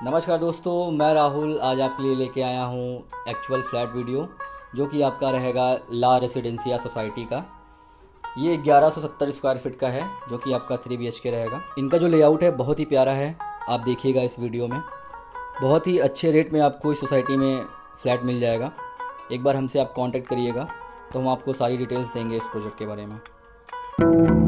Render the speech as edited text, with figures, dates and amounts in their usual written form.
नमस्कार दोस्तों, मैं राहुल आज आपके लिए लेके आया हूँ एक्चुअल फ्लैट वीडियो जो कि आपका रहेगा ला रेसिडेंसिया सोसाइटी का। ये 1170 स्क्वायर फीट का है जो कि आपका 3 BHK रहेगा। इनका जो लेआउट है बहुत ही प्यारा है, आप देखिएगा इस वीडियो में। बहुत ही अच्छे रेट में आपको इस सोसाइटी में फ़्लैट मिल जाएगा। एक बार हमसे आप कांटेक्ट करिएगा तो हम आपको सारी डिटेल्स देंगे इस प्रोजेक्ट के बारे में।